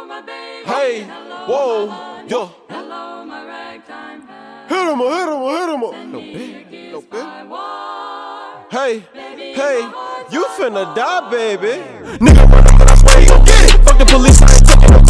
Hey, whoa, yo. Hit him, hit him, hit him. No bit, no bit. Hey, hey, you finna die, baby. Nigga, that's where you gon' get it. Fuck the police, I ain't taking no